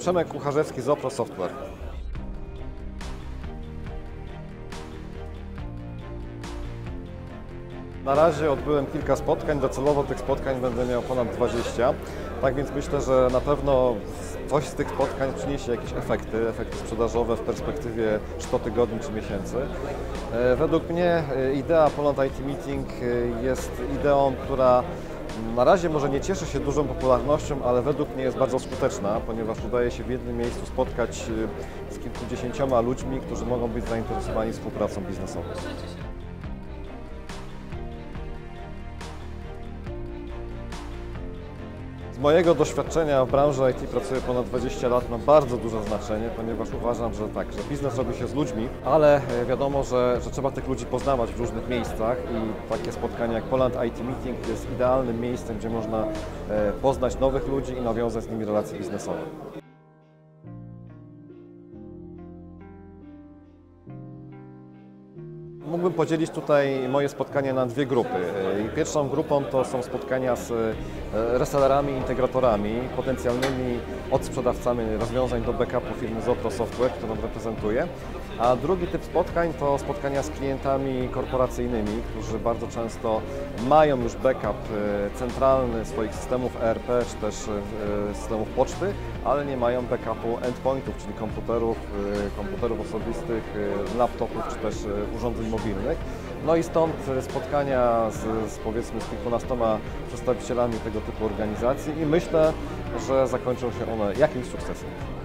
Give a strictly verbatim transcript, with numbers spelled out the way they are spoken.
Przemek Kucharzewski z Opro Software. Na razie odbyłem kilka spotkań, docelowo tych spotkań będę miał ponad dwadzieścia, tak więc myślę, że na pewno coś z tych spotkań przyniesie jakieś efekty, efekty sprzedażowe w perspektywie czy to tygodni, czy miesięcy. Według mnie idea Poland I T Meeting jest ideą, która na razie może nie cieszy się dużą popularnością, ale według mnie jest bardzo skuteczna, ponieważ udaje się w jednym miejscu spotkać z kilkudziesięcioma ludźmi, którzy mogą być zainteresowani współpracą biznesową. Z mojego doświadczenia w branży I T pracuję ponad dwadzieścia lat, ma bardzo duże znaczenie, ponieważ uważam, że tak, że biznes robi się z ludźmi, ale wiadomo, że, że trzeba tych ludzi poznawać w różnych miejscach i takie spotkanie jak Poland I T Meeting jest idealnym miejscem, gdzie można poznać nowych ludzi i nawiązać z nimi relacje biznesowe. Mógłbym podzielić tutaj moje spotkania na dwie grupy. Pierwszą grupą to są spotkania z resellerami, integratorami, potencjalnymi odsprzedawcami rozwiązań do backupu firmy z Opro Software, którą reprezentuję. A drugi typ spotkań to spotkania z klientami korporacyjnymi, którzy bardzo często mają już backup centralny swoich systemów E R P czy też systemów poczty, ale nie mają backupu endpointów, czyli komputerów, komputerów osobistych, laptopów czy też urządzeń mobilnych. No i stąd spotkania z, z powiedzmy z kilkunastoma przedstawicielami tego typu organizacji i myślę, że zakończą się one jakimś sukcesem.